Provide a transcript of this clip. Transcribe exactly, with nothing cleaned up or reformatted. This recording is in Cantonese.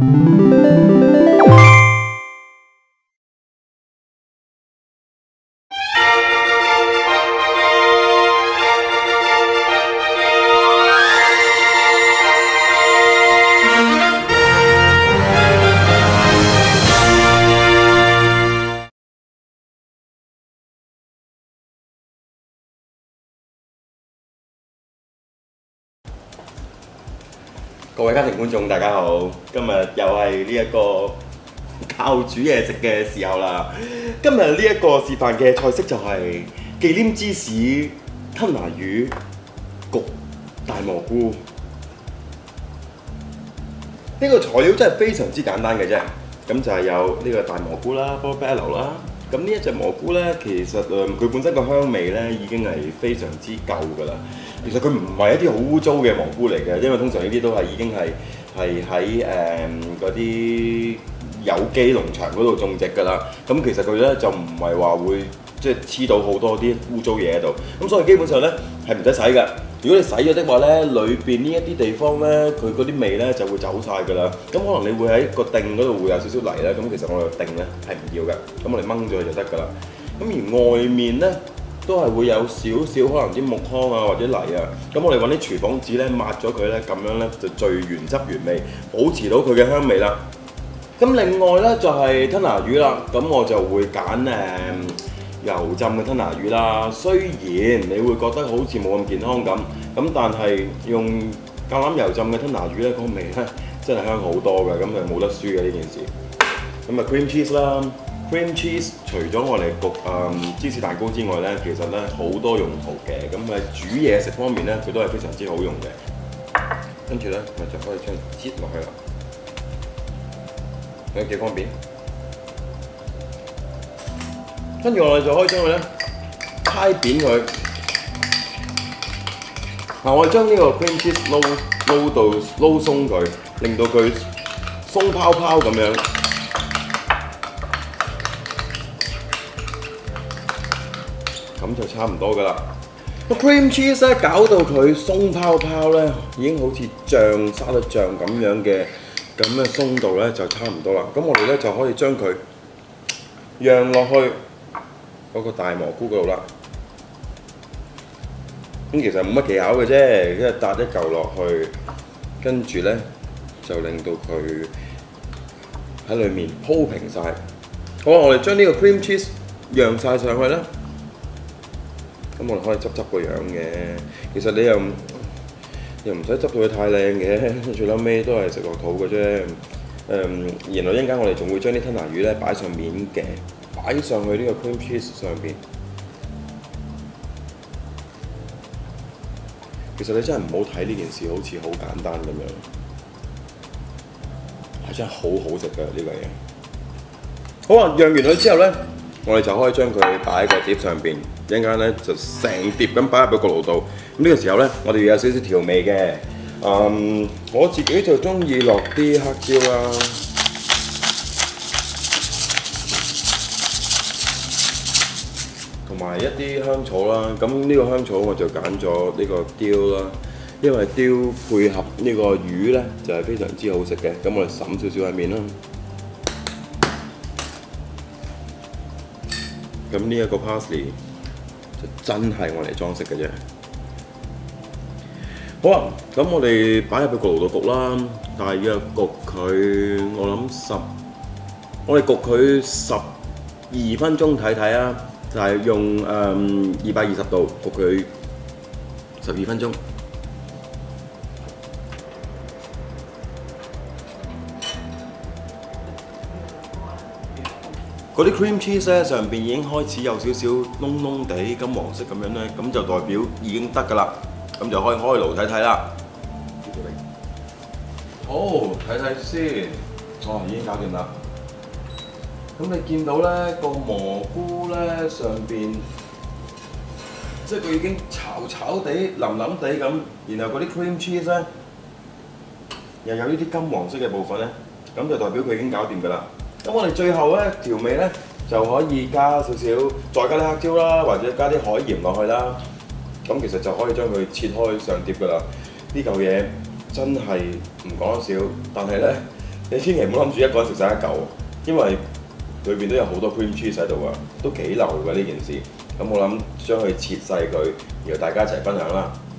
各位家庭觀眾，大家好！今日又係呢一個靠煮嘢食嘅時候啦。今日呢一個示範嘅菜式就係忌廉芝士吞拿魚焗大蘑菇。呢個材料真係非常之簡單嘅啫。咁就係有呢個大蘑菇啦 ，portobello 啦。咁呢一隻蘑菇咧，其實誒佢本身個香味咧已經係非常之夠㗎啦。其實佢唔係一啲好污糟嘅蘑菇嚟嘅，因為通常呢啲都係已經係係喺誒嗰啲有機農場嗰度種植㗎啦。咁其實佢咧就唔係話會即係黐到好多啲污糟嘢喺度。咁所以基本上咧係唔使洗㗎。如果你洗咗的話咧，裏邊呢一啲地方咧，佢嗰啲味咧就會走晒㗎啦。咁可能你會喺個頂嗰度會有少少泥咧，咁其實我哋頂咧係唔要嘅。咁我哋掹咗佢就得㗎啦。咁而外面咧，都係會有少少可能啲木糠啊或者泥啊，咁我哋揾啲廚房紙咧抹咗佢咧，咁樣咧就最原汁原味，保持到佢嘅香味啦。咁另外咧就係吞拿魚啦，咁我就會揀誒油浸嘅吞拿魚啦。雖然你會覺得好似冇咁健康咁，咁但係用橄欖油浸嘅吞拿魚咧，個味咧真係香好多嘅，咁就冇得輸嘅呢件事。咁啊 cream cheese 啦。cream cheese 除咗我哋焗誒、嗯、芝士蛋糕之外咧，其實咧好多用途嘅。咁喺煮嘢食方面咧，佢都係非常之好用嘅。跟住咧，我就可以將佢擠落去啦，咁幾方便。跟住我哋就可以將佢咧搓扁佢。嗱，我哋將呢個 cream cheese 撈撈到撈鬆佢，令到佢鬆泡泡咁樣。咁就差唔多㗎啦。個 cream cheese 咧搞到佢鬆泡泡咧，已經好似醬沙律醬咁樣嘅咁嘅鬆度咧，就差唔多啦。咁我哋咧就可以將佢釀落去嗰個大蘑菇嗰度啦。咁其實冇乜技巧嘅啫，即係搭一嚿落去，跟住咧就令到佢喺裡面鋪平晒。好，我哋將呢個 cream cheese 釀晒上去啦。咁我哋可以執執個樣嘅，其實你又又唔使執到佢太靚嘅，最撚尾都係食落肚嘅啫。誒、嗯，然後一陣間我哋仲會將啲吞拿魚咧擺上面嘅，擺上去呢個 cream cheese 上邊。其實你真係唔好睇呢件事好似好簡單咁樣，係真係好好食㗎呢個嘢。好啊，釀完佢之後咧，我哋就可以將佢擺喺個碟上邊。一陣間咧就成碟咁擺入個焗爐度。咁呢個時候咧，我哋要有少少調味嘅。嗯，我自己就中意落啲黑椒啦，同埋一啲香草啦。咁呢個香草我就揀咗呢個雕啦，因為雕配合呢個魚咧就係非常之好食嘅。咁我哋揼少少喺面啦。咁呢一個 parsley 就真係我嚟裝飾嘅啫。好啊，咁我哋擺入去焗爐度焗啦，大約焗佢，我諗十，我哋焗佢十二分鐘睇睇啊，就係、是、用誒二百二十度焗佢十二分鐘。嗰啲 cream cheese 咧上邊已經開始有少少燶燶地金黃色咁樣咧，咁就代表已經得㗎啦。咁就可以開爐睇睇啦。好，睇睇先。哦，已經搞掂啦。咁你見到咧個蘑菇咧上邊，即係佢已經炒炒地、腍腍地咁，然後嗰啲 cream cheese 咧又有呢啲金黃色嘅部分咧，咁就代表佢已經搞掂㗎啦。咁我哋最後咧調味咧就可以加少少，再加啲黑椒啦，或者加啲海鹽落去啦。咁其實就可以將佢切開上碟㗎啦。呢嚿嘢真係唔講得少，但係咧你千祈唔好諗住一個人食晒一嚿，因為裏邊都有好多 cream cheese 喺度啊，都幾流㗎呢件事。咁我諗將佢切細佢，然後大家一齊分享啦。